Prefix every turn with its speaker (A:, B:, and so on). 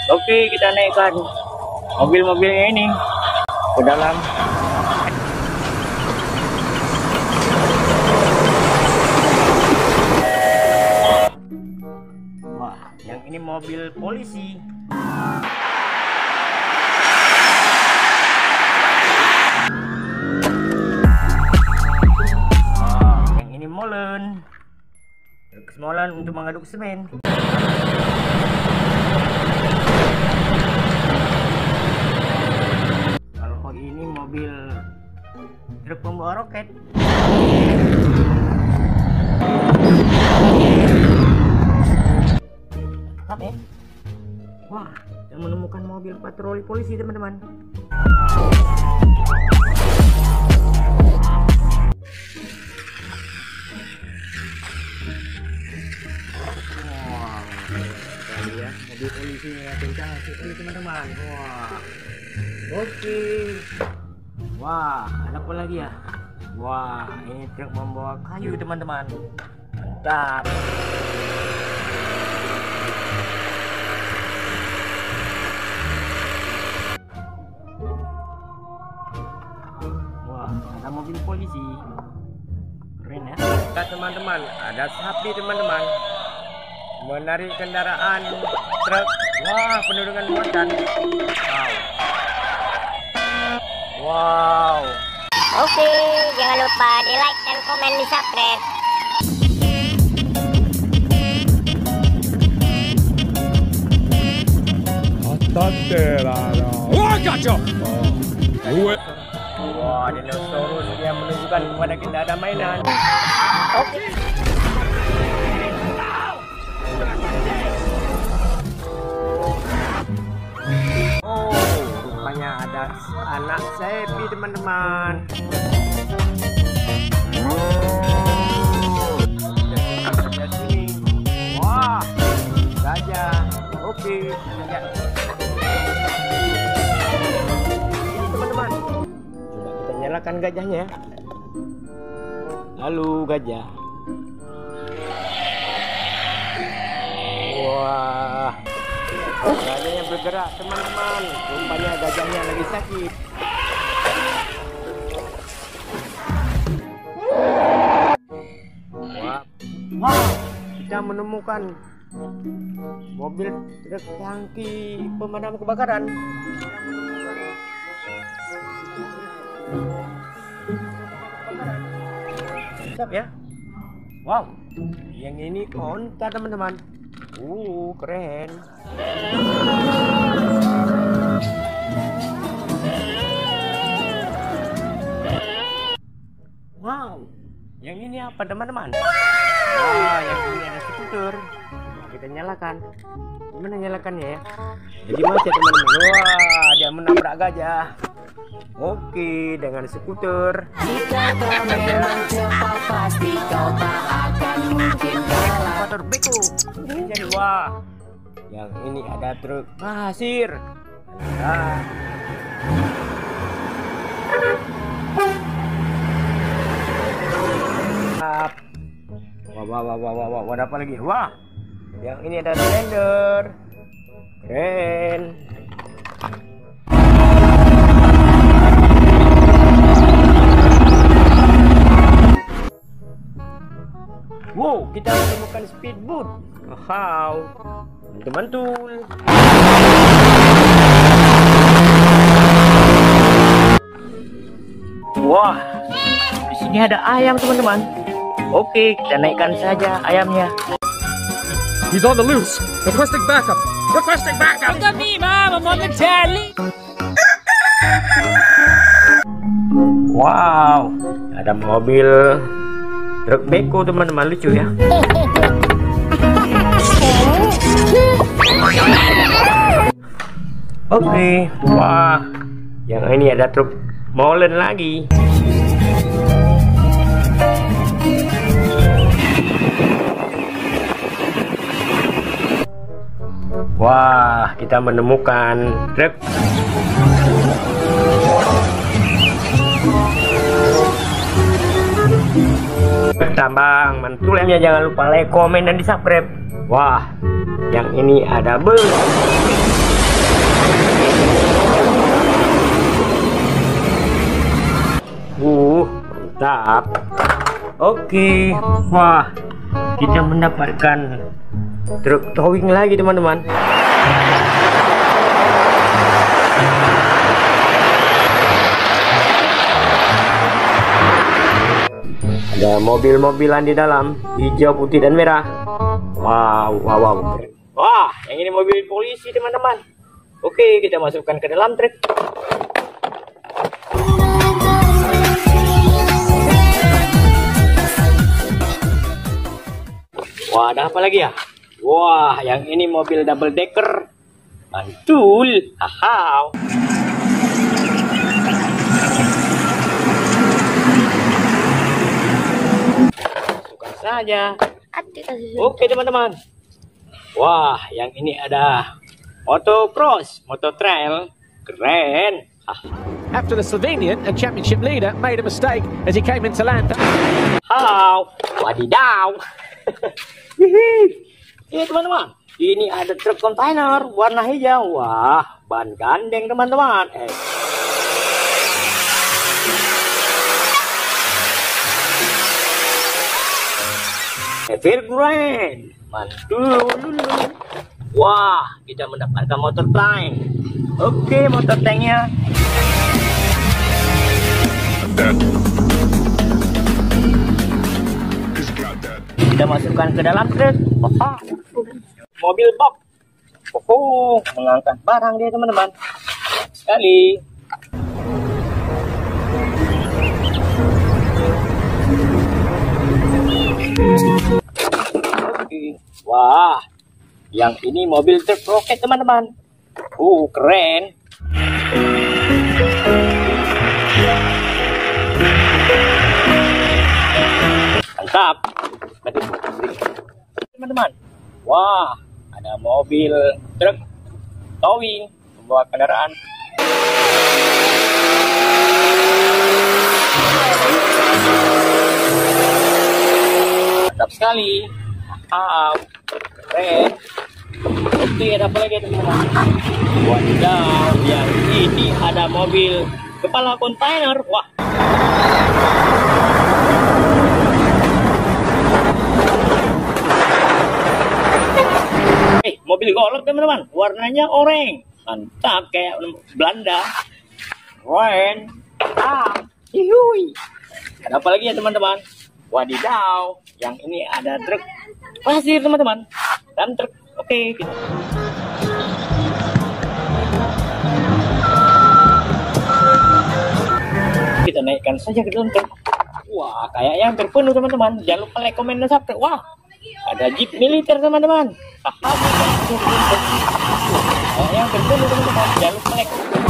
A: Oke, kita naikkan mobil-mobilnya ini ke dalam. Wah, yang ini mobil polisi. Wah, yang ini molen. Truk molen untuk mengaduk semen. Kalau ini mobil truk pembawa roket. Wah, kita menemukan mobil patroli polisi, teman-teman. Wah, kita lihat mobil polisinya kencang sekali, teman-teman. Wah, oke. Wah, ada apa lagi ya? Wah, ini truk membawa kayu, teman-teman. Mantap. Ada mobil polisi, keren ya. Kita teman-teman, ada sapi teman-teman, menarik kendaraan truk. Wah, penuh dengan muatan. Wow.
B: Oke, jangan lupa di like dan komen, di subscribe.
A: Wah, dinosaurus yang menunjukkan kepada kita ada mainan.
B: Oke.
A: Oh, rupanya ada anak sapi, teman-teman. Ada sini. Wah, gajah. Oke, lihat. Ini teman-teman. Coba kita nyalakan gajahnya. Halo gajah. Wah, gajahnya bergerak, teman-teman. Rupanya gajahnya lagi sakit. Wah, kita menemukan mobil truk tangki pemadam kebakaran. Mantap ya. Wow, yang ini onta, teman-teman. Keren. Wow, yang ini apa, teman-teman? Wah, yang ini ada skuter. Kita nyalakan. Gimana nyalakannya ya? Jadi macet, teman-teman. Wah, dia menabrak gajah. Oke, dengan skuter.
C: Jika kau memang cepat, pasti kau tak akan mungkin kalah.
A: Motor beko. Jadi wah, yang ini ada truk pasir. Nah. Wah, ada apa lagi? Wah, yang ini ada blender. Keren. Wow, kita menemukan speedboat. Wow, mantul. Wah, di sini ada ayam, teman-teman. Oke, kita naikkan saja ayamnya.
D: He's on the loose. Requesting backup. Requesting backup.
C: Look at me, Mom. I'm on the telly.
A: Wow, ada mobil truk beko, teman-teman, lucu ya. Oke, wah, yang ini ada truk molen lagi. Wah, kita menemukan truk tambang. Mantul ya, jangan lupa like, komen, dan di subscribe. Wah, yang ini ada bus. Mantap. Oke, wah, kita mendapatkan truk towing lagi teman-teman. Ada mobil-mobilan di dalam, hijau, putih, dan merah. Wow, wow, wow. Wah, yang ini mobil polisi teman-teman. Oke, kita masukkan ke dalam truk. Wah, ada apa lagi ya? Wah, yang ini mobil double decker. Mantul. Haha. Masukkan saja. Oke teman-teman. Wah, yang ini ada motocross, motor trail. Keren.
E: After the Slovenian and championship leader made a mistake as he came into land.
A: Halo, wadidaw. Ini teman-teman, ini ada truk kontainer warna hijau. Wah, ban gandeng teman-teman. Evergrande, mantul. Wah, kita mendapatkan motor tank. Oke, motor tanknya. Kita masukkan ke dalam truk. Mobil box. Mengangkat barang dia teman-teman. Sekali. Oke. Wah, yang ini mobil truk roket teman-teman. Keren. Mantap. Teman-teman, wah, ada mobil truk towing membawa kendaraan. Mantap sekali. Keren. Oke, ada apa lagi teman-teman? Wadidaw, yang ini ada mobil kepala kontainer. Wah. Mobil golf teman-teman, warnanya oranye. Mantap, kayak Belanda. Keren. Hihui. Ada apa lagi ya teman-teman? Wadidaw, yang ini ada truk pasir teman-teman. Dan truk. Oke, kita naikkan saja ke dalam truk. Wah, kayaknya hampir penuh teman-teman. Jangan lupa like, komen, dan subscribe. Wah, ada jeep militer teman-teman. Kayaknya hampir penuh teman-teman. Jangan lupa like.